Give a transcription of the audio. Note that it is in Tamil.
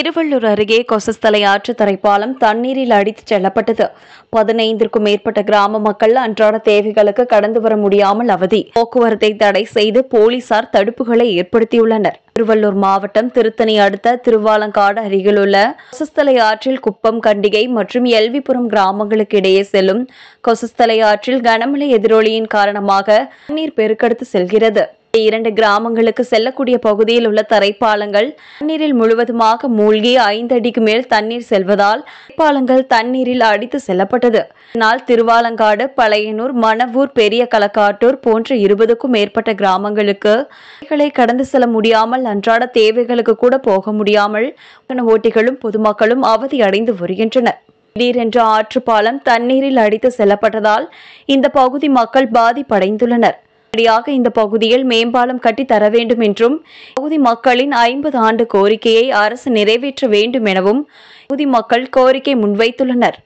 திருவள்ளூர் அருகே கொசஸ்தலை ஆற்று தரைப்பாலம் தண்ணீரில் அடித்துச் செல்லப்பட்டது. 15க்கும் மேற்பட்ட கிராம மக்கள் அன்றாட தேவைகளுக்கு கடந்து வர முடியாமல் அவதி. போக்குவரத்தை தடை செய்து போலீசார் தடுப்புகளை ஏற்படுத்தியுள்ளனர். திருவள்ளூர் மாவட்டம் திருத்தணி அடுத்த திருவாலங்காடு அருகிலுள்ள கொசஸ்தலை ஆற்றில் குப்பம், கண்டிகை மற்றும் எல்விபுரம் கிராமங்களுக்கு இடையே செல்லும் கொசஸ்தலை ஆற்றில் கனமழை எதிரொலியின் காரணமாக தண்ணீர் பெருக்கெடுத்து செல்கிறது. 2 கிராமங்களுக்கு செல்லக்கூடிய பகுதியில் உள்ள தரைப்பாலங்கள் தண்ணீரில் முழுவதுமாக மூழ்கி 5 அடிக்கு மேல் தண்ணீர் செல்வதால் தரைப்பாலங்கள் தண்ணீரில் அடித்து செல்லப்பட்டது. இதனால் திருவாலங்காடு, பழையனூர், மணவூர், பெரிய களக்காட்டூர் போன்ற 20க்கும் மேற்பட்ட கிராமங்களுக்கு கடந்து செல்ல முடியாமல் அன்றாட தேவைகளுக்கு கூட போக முடியாமல் ஓட்டிகளும் பொதுமக்களும் அவதி அடைந்து வருகின்றனர். திடீரென்று ஆற்றுப்பாலம் தண்ணீரில் அடித்து செல்லப்பட்டதால் இந்த பகுதி மக்கள் பாதிப்படைந்துள்ளனர். இந்த பகுதியில் மேம்பாலம் கட்டி தர வேண்டும் என்றும் பகுதி மக்களின் 50 ஆண்டு கோரிக்கையை அரசு நிறைவேற்ற வேண்டும் எனவும் பகுதி மக்கள் கோரிக்கை முன்வைத்துள்ளனர்.